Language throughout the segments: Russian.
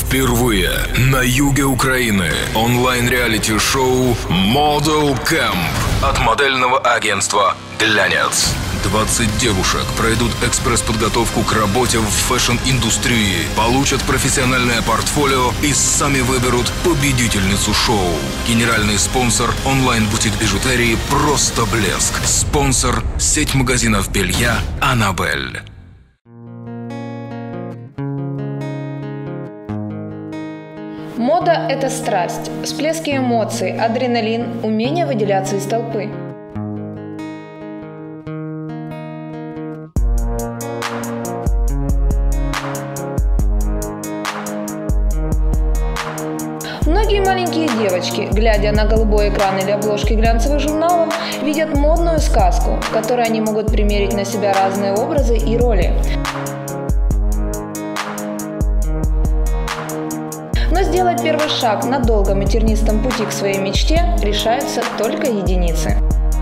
Впервые на юге Украины онлайн-реалити-шоу Model Camp от модельного агентства «Глянец». 20 девушек пройдут экспресс-подготовку к работе в фэшн-индустрии, получат профессиональное портфолио и сами выберут победительницу шоу. Генеральный спонсор онлайн-бутик бижутерии «Просто блеск». Спонсор – сеть магазинов белья «Аннабель». Мода – это страсть, всплески эмоций, адреналин, умение выделяться из толпы. Многие маленькие девочки, глядя на голубой экран или обложки глянцевых журналов, видят модную сказку, в которой они могут примерить на себя разные образы и роли. Но сделать первый шаг на долгом и тернистом пути к своей мечте решаются только единицы.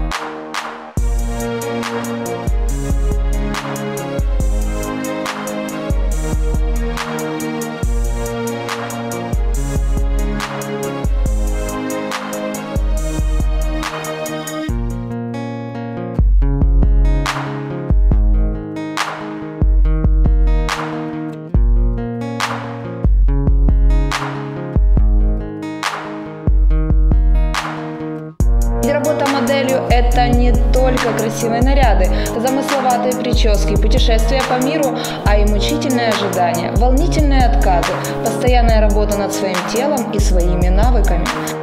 Работа моделью – это не только красивые наряды, замысловатые прически, путешествия по миру, а и мучительное ожидание, волнительные отказы, постоянная работа над своим телом и своими навыками.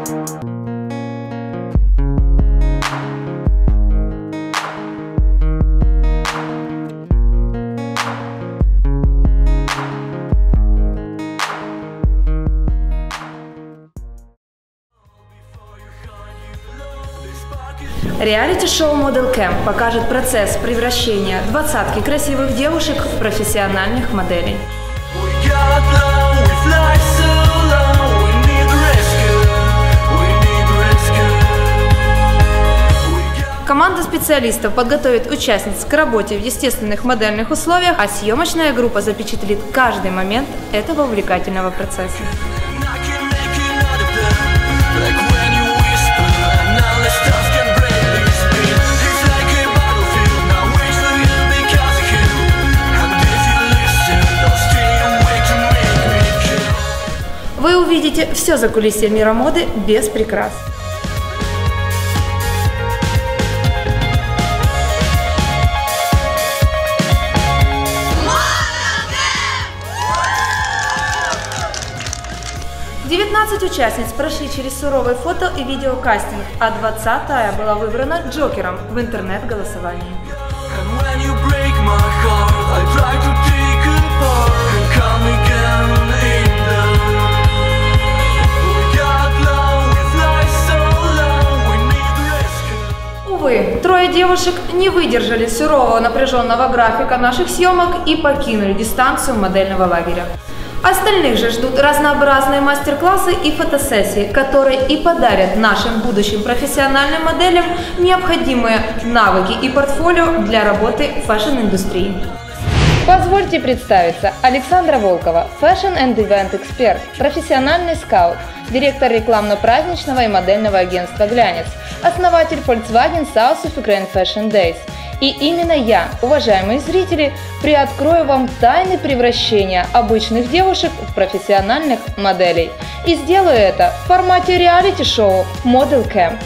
Реалити-шоу Model Camp покажет процесс превращения двадцатки красивых девушек в профессиональных моделей. Команда специалистов подготовит участниц к работе в естественных модельных условиях, а съемочная группа запечатлит каждый момент этого увлекательного процесса. Вы увидите все закулисье мира моды без прикрас. Девятнадцать участниц прошли через суровый фото и видеокастинг, а 20-я была выбрана Джокером в интернет-голосовании. Увы, трое девушек не выдержали сурового напряженного графика наших съемок и покинули дистанцию модельного лагеря. Остальных же ждут разнообразные мастер-классы и фотосессии, которые и подарят нашим будущим профессиональным моделям необходимые навыки и портфолио для работы в фэшн-индустрии. Позвольте представиться, Александра Волкова, Fashion and Event Expert, профессиональный скаут, директор рекламно-праздничного и модельного агентства «Глянец», основатель Volkswagen South of Ukraine Fashion Days. И именно я, уважаемые зрители, приоткрою вам тайны превращения обычных девушек в профессиональных моделей. И сделаю это в формате реалити-шоу Model Camp.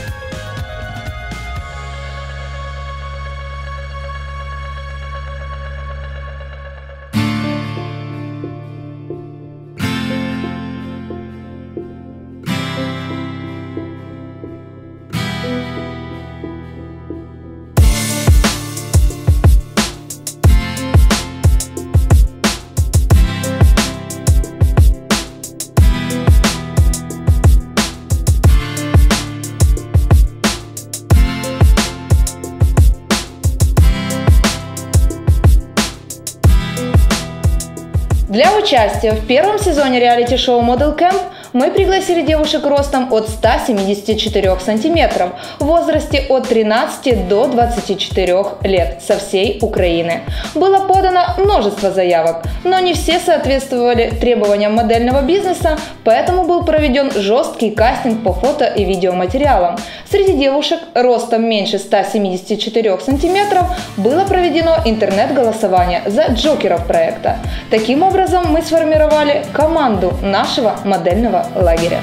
Для участия в первом сезоне реалити-шоу Model Camp Мы пригласили девушек ростом от 174 сантиметров в возрасте от 13 до 24 лет со всей Украины. Было подано множество заявок, но не все соответствовали требованиям модельного бизнеса, поэтому был проведен жесткий кастинг по фото и видеоматериалам. Среди девушек ростом меньше 174 сантиметров было проведено интернет-голосование за джокеров проекта. Таким образом, мы сформировали команду нашего модельного лагеря.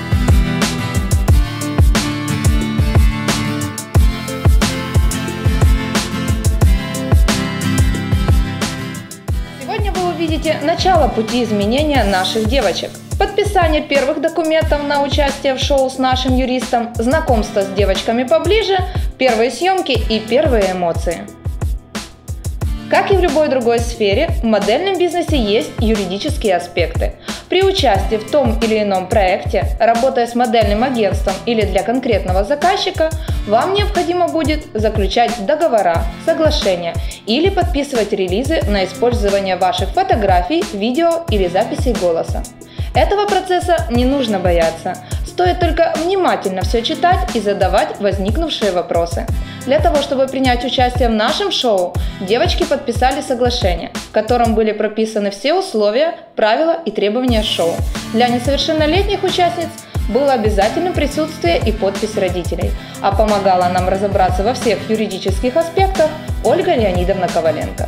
Сегодня вы увидите начало пути изменения наших девочек. Подписание первых документов на участие в шоу с нашим юристом, знакомство с девочками поближе, первые съемки и первые эмоции. Как и в любой другой сфере, в модельном бизнесе есть юридические аспекты. При участии в том или ином проекте, работая с модельным агентством или для конкретного заказчика, вам необходимо будет заключать договора, соглашения или подписывать релизы на использование ваших фотографий, видео или записей голоса. Этого процесса не нужно бояться. Стоит только внимательно все читать и задавать возникнувшие вопросы. Для того, чтобы принять участие в нашем шоу, девочки подписали соглашение, в котором были прописаны все условия, правила и требования шоу. Для несовершеннолетних участниц было обязательным присутствие и подпись родителей, а помогала нам разобраться во всех юридических аспектах Ольга Леонидовна Коваленко.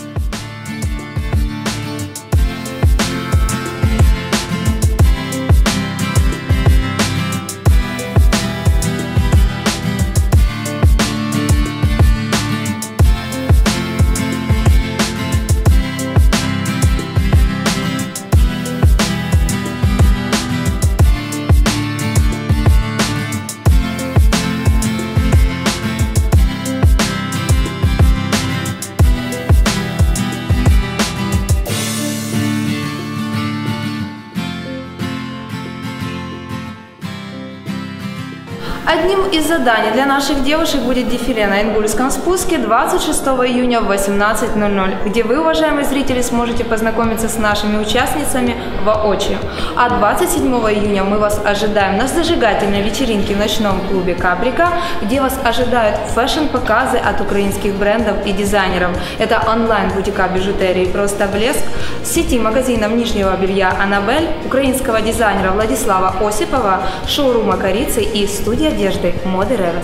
Одним из заданий для наших девушек будет дефиле на Ингульском спуске 26 июня в 18:00, где вы, уважаемые зрители, сможете познакомиться с нашими участницами воочию. А 27 июня мы вас ожидаем на зажигательной вечеринке в ночном клубе «Каприка», где вас ожидают фэшн-показы от украинских брендов и дизайнеров. Это онлайн-бутика бижутерии «Просто блеск», сети магазинов нижнего белья «Анабель», украинского дизайнера Владислава Осипова, шоурума «Корицы» и студия одежды «Моды Ревес».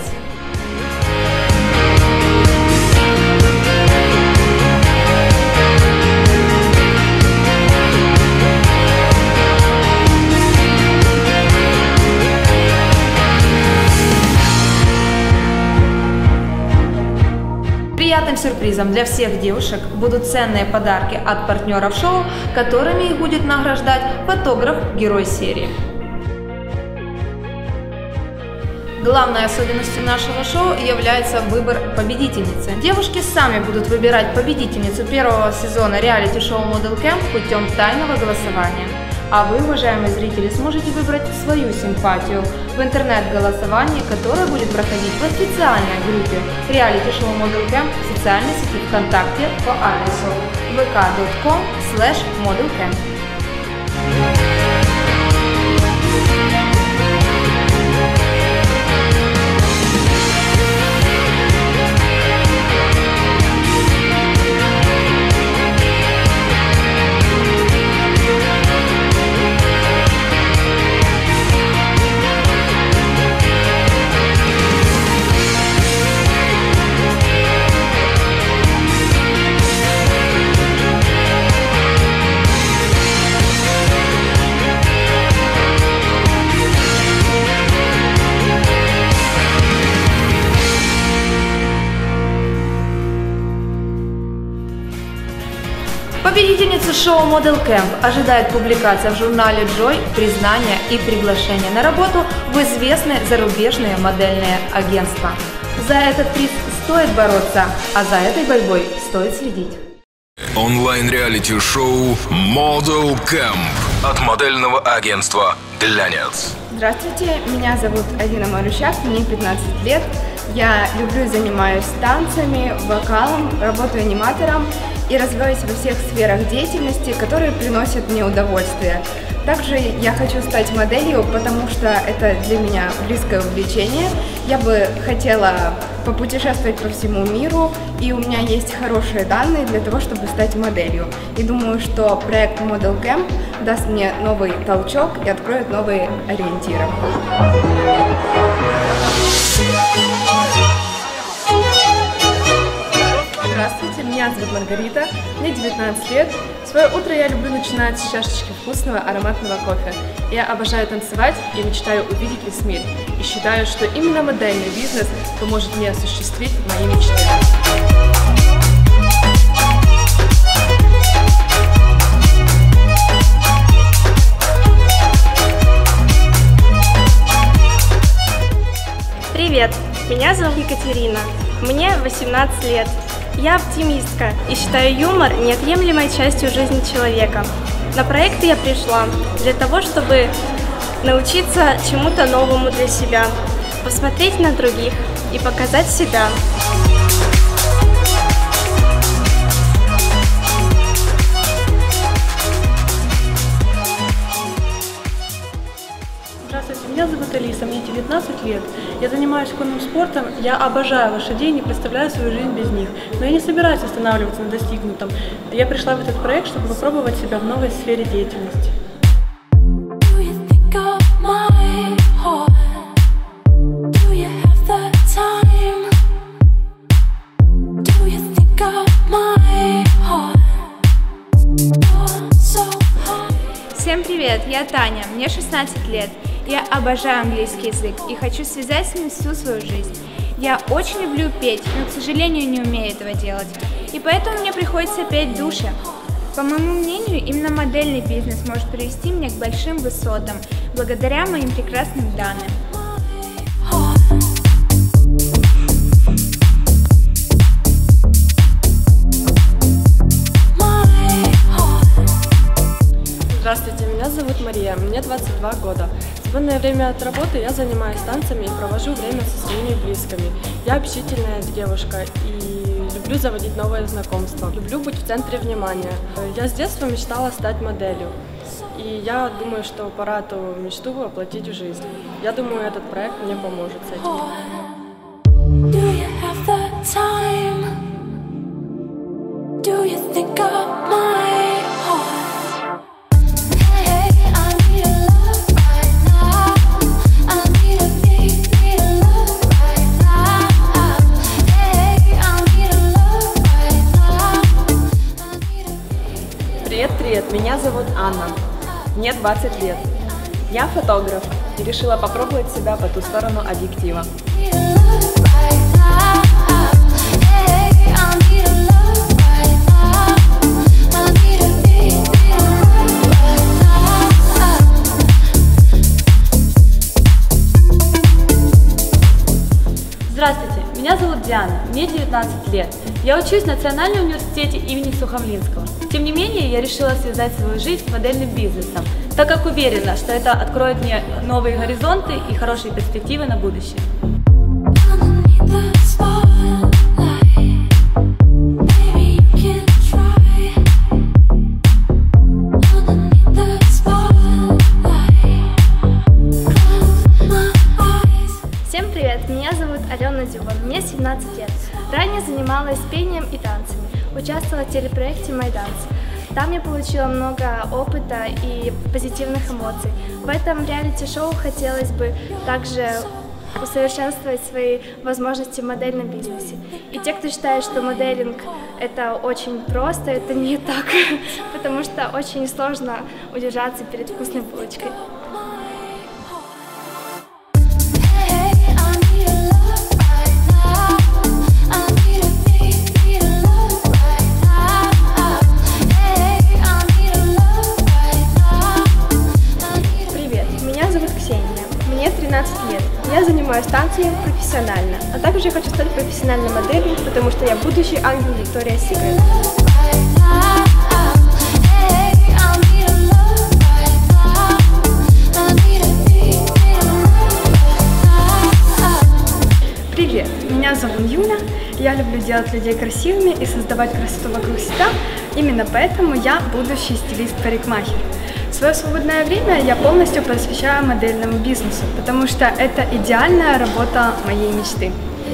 Приятным сюрпризом для всех девушек будут ценные подарки от партнеров шоу, которыми их будет награждать фотограф-герой серии. Главной особенностью нашего шоу является выбор победительницы. Девушки сами будут выбирать победительницу первого сезона реалити-шоу Model Camp путем тайного голосования. А вы, уважаемые зрители, сможете выбрать свою симпатию в интернет-голосовании, которое будет проходить в официальной группе реалити-шоу Model Camp в социальной сети ВКонтакте по адресу vk.com/modelcamp. Победительницу шоу Model Camp ожидает публикация в журнале Joy, признание и приглашение на работу в известные зарубежные модельные агентства. За этот приз стоит бороться, а за этой борьбой стоит следить. Онлайн-реалити-шоу Model Camp от модельного агентства «Глянец». Здравствуйте, меня зовут Алина Марущак, мне 15 лет. Я люблю и занимаюсь танцами, вокалом, работаю аниматором и развиваюсь во всех сферах деятельности, которые приносят мне удовольствие. Также я хочу стать моделью, потому что это для меня близкое увлечение. Я бы хотела попутешествовать по всему миру, и у меня есть хорошие данные для того, чтобы стать моделью. И думаю, что проект Model Camp даст мне новый толчок и откроет новые ориентиры. Здравствуйте, меня зовут Маргарита, мне 19 лет. Свое утро я люблю начинать с чашечки вкусного ароматного кофе. Я обожаю танцевать и мечтаю увидеть весь мир. И считаю, что именно модельный бизнес поможет мне осуществить мои мечты. Привет, меня зовут Екатерина, мне 18 лет. Я оптимистка и считаю юмор неотъемлемой частью жизни человека. На проекты я пришла для того, чтобы научиться чему-то новому для себя, посмотреть на других и показать себя. Здравствуйте, меня зовут Алиса, мне 19 лет. Я занимаюсь конным спортом, я обожаю лошадей, не представляю свою жизнь без них. Но я не собираюсь останавливаться на достигнутом. Я пришла в этот проект, чтобы попробовать себя в новой сфере деятельности. Всем привет, я Таня, мне 16 лет. Я обожаю английский язык и хочу связать с ним всю свою жизнь. Я очень люблю петь, но, к сожалению, не умею этого делать. И поэтому мне приходится петь в душе. По моему мнению, именно модельный бизнес может привести меня к большим высотам, благодаря моим прекрасным данным. Здравствуйте, меня зовут Мария, мне 22 года. В свободное время от работы я занимаюсь танцами и провожу время со своими близкими. Я общительная девушка и люблю заводить новые знакомства. Люблю быть в центре внимания. Я с детства мечтала стать моделью. И я думаю, что пора эту мечту воплотить в жизнь. Я думаю, этот проект мне поможет с этим. Привет, меня зовут Анна, мне 20 лет. Я фотограф и решила попробовать себя по ту сторону объектива. Здравствуйте, меня зовут Диана, мне 19 лет. Я учусь в Национальном университете имени Сухомлинского. Тем не менее, я решила связать свою жизнь с модельным бизнесом, так как уверена, что это откроет мне новые горизонты и хорошие перспективы на будущее. Всем привет, меня зовут Алена Дзюба, мне 17 лет. Ранее занималась пением и танцами, участвовала в телепроекте «Майданс». Там я получила много опыта и позитивных эмоций. В этом реалити-шоу хотелось бы также усовершенствовать свои возможности в модельном бизнесе. И те, кто считает, что моделинг это очень просто, это не так, потому что очень сложно удержаться перед вкусной булочкой. Мне 13 лет. Я занимаюсь танцами профессионально, а также я хочу стать профессиональной моделью, потому что я будущий ангел Виктория Секрет. Привет, меня зовут Юля, я люблю делать людей красивыми и создавать красоту вокруг себя, именно поэтому я будущий стилист-парикмахер. Свое свободное время я полностью посвящаю модельному бизнесу, потому что это идеальная работа моей мечты.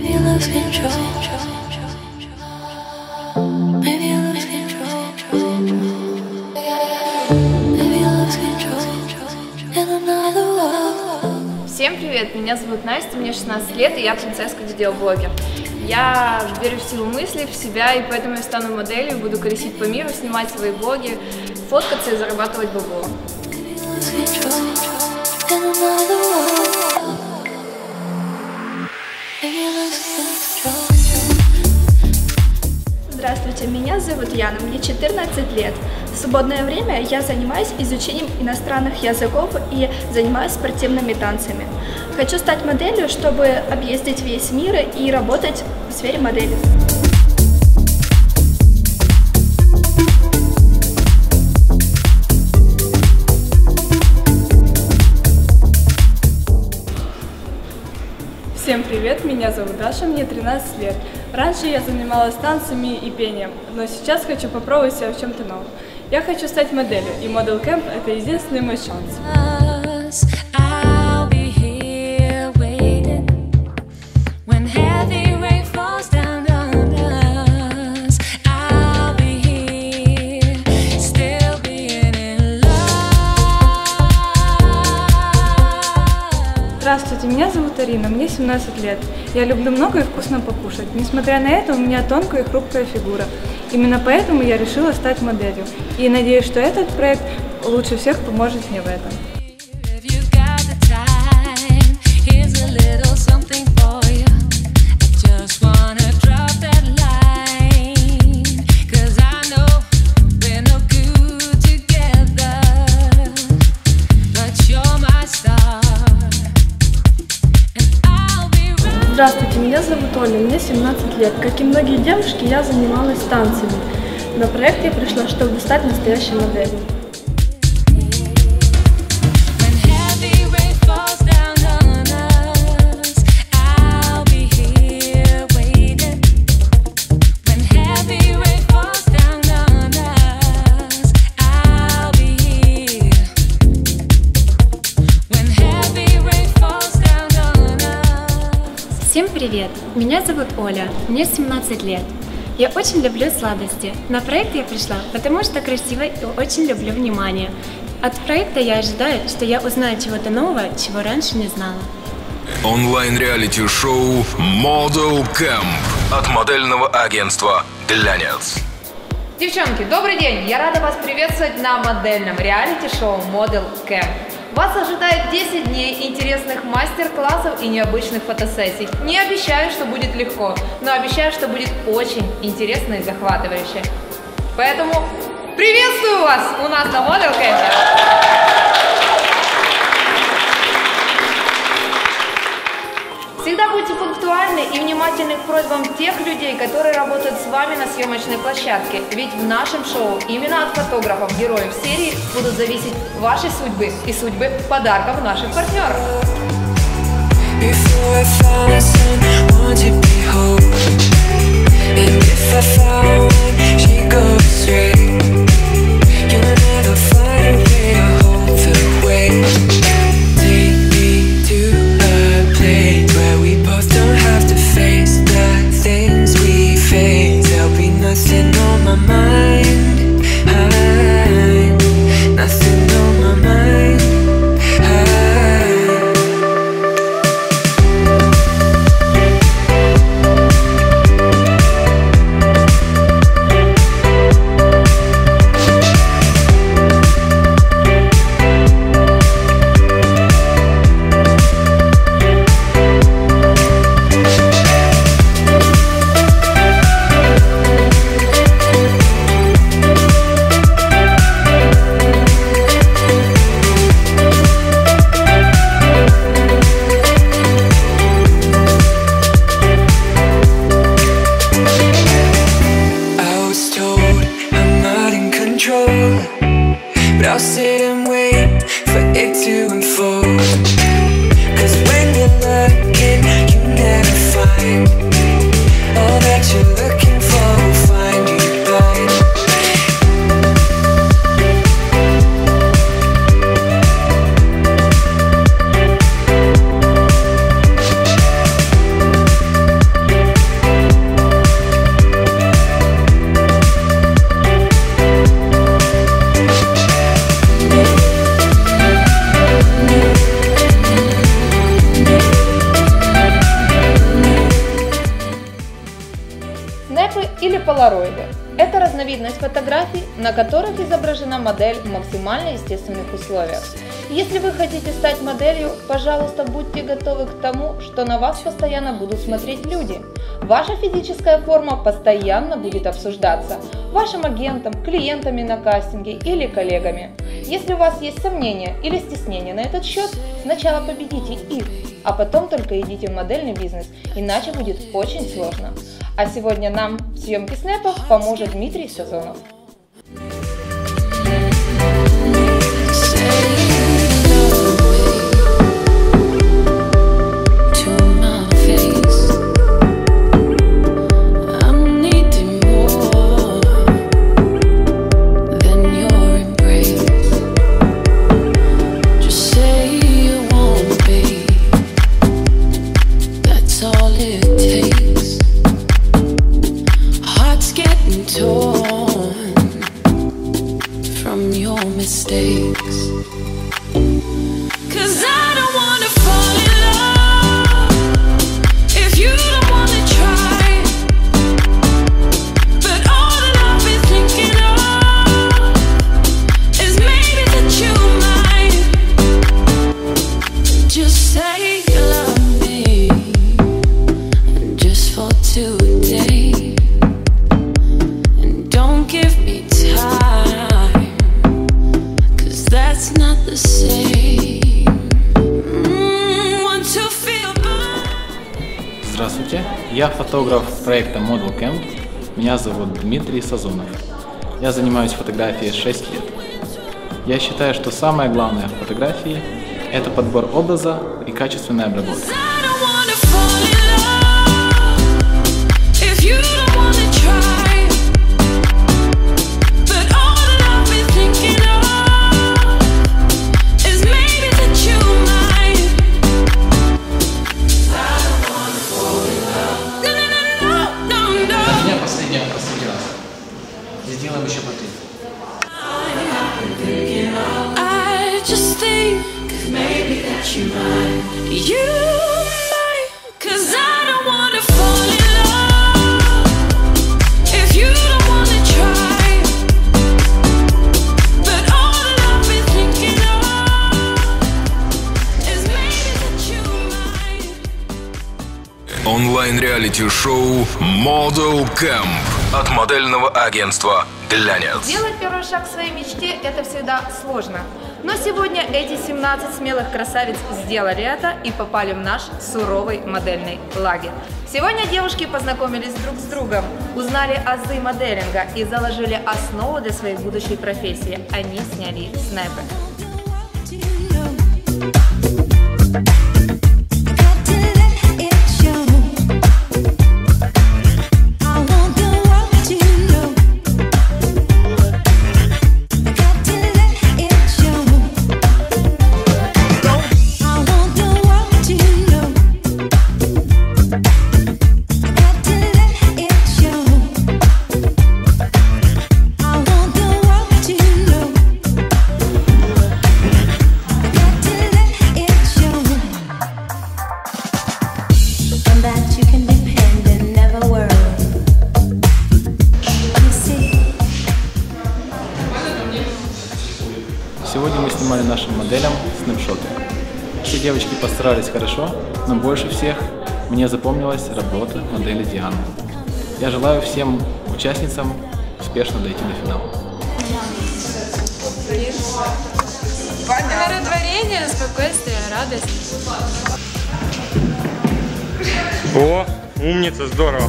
Всем привет, меня зовут Настя, мне 16 лет, и я принцесска-видеоблогер. Я верю в силу мыслей, в себя, и поэтому я стану моделью, буду колесить по миру, снимать свои блоги, фоткаться и зарабатывать бабло. Здравствуйте, меня зовут Яна, мне 14 лет. В свободное время я занимаюсь изучением иностранных языков и занимаюсь спортивными танцами. Хочу стать моделью, чтобы объездить весь мир и работать в сфере модели. Всем привет, меня зовут Даша, мне 13 лет. Раньше я занималась танцами и пением, но сейчас хочу попробовать себя в чем-то новом. Я хочу стать моделью, и Model Camp — это единственный мой шанс. Здравствуйте, меня зовут Арина, мне 17 лет. Я люблю много и вкусно покушать. Несмотря на это, у меня тонкая и хрупкая фигура. Именно поэтому я решила стать моделью. И надеюсь, что этот проект лучше всех поможет мне в этом. Здравствуйте, меня зовут Оля, мне 17 лет. Как и многие девушки, я занималась танцами. На проект я пришла, чтобы стать настоящей моделью. Всем привет! Меня зовут Оля, мне 17 лет. Я очень люблю сладости. На проект я пришла, потому что красиво и очень люблю внимание. От проекта я ожидаю, что я узнаю чего-то нового, чего раньше не знала. Онлайн-реалити-шоу Model Camp от модельного агентства «Глянец». Девчонки, добрый день! Я рада вас приветствовать на модельном реалити-шоу Model Camp. Вас ожидает 10 дней интересных мастер-классов и необычных фотосессий. Не обещаю, что будет легко, но обещаю, что будет очень интересно и захватывающе. Поэтому приветствую вас у нас на Model Camp! Всегда будьте пунктуальны и внимательны к просьбам тех людей, которые работают с вами на съемочной площадке. Ведь в нашем шоу именно от фотографов, героев серии, будут зависеть ваши судьбы и судьбы подарков наших партнеров. полароиды. Это разновидность фотографий, на которых изображена модель в максимально естественных условиях. Если вы хотите стать моделью, пожалуйста, будьте готовы к тому, что на вас постоянно будут смотреть люди. Ваша физическая форма постоянно будет обсуждаться вашим агентом, клиентами на кастинге или коллегами. Если у вас есть сомнения или стеснения на этот счет, сначала победите их, а потом только идите в модельный бизнес, иначе будет очень сложно. А сегодня нам в съемке снэпов поможет Дмитрий Сазонов. Здравствуйте, я фотограф проекта Model Camp. Меня зовут Дмитрий Сазонов. Я занимаюсь фотографией 6 лет. Я считаю, что самое главное в фотографии – это подбор образа и качественная обработка. Сделаем еще портрет. Онлайн-реалити-шоу Model Camp от модельного агентства «Глянец». Делать первый шаг к своей мечте – это всегда сложно. Но сегодня эти 17 смелых красавиц сделали это и попали в наш суровый модельный лагерь. Сегодня девушки познакомились друг с другом, узнали азы моделинга и заложили основу для своей будущей профессии. Они сняли снэпы. Сегодня мы снимали нашим моделям снапшоты. Все девочки постарались хорошо, но больше всех мне запомнилась работа модели Дианы. Я желаю всем участницам успешно дойти до финала. Умиротворение, спокойствие, радость. О, умница, здорово.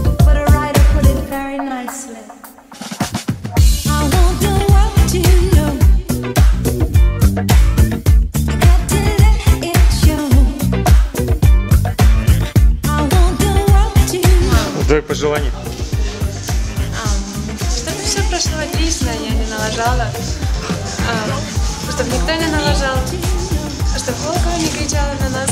Дай пожелание. Чтобы все прошло отлично, я не налажала. Чтобы никто не налажал. Чтобы Волкова не кричала на нас.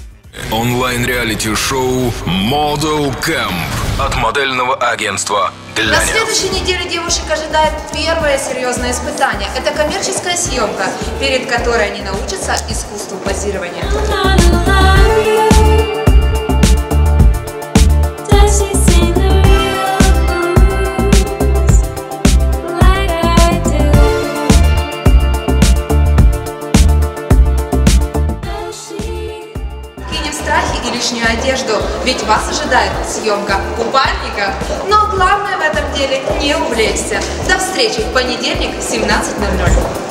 Онлайн-реалити-шоу Model Camp от модельного агентства Глянец. На следующей неделе девушек ожидает первое серьезное испытание. Это коммерческая съемка, перед которой они научатся искусству позирования. И лишнюю одежду, ведь вас ожидает съемка купальника. Но главное в этом деле не увлечься. До встречи в понедельник в 17:00.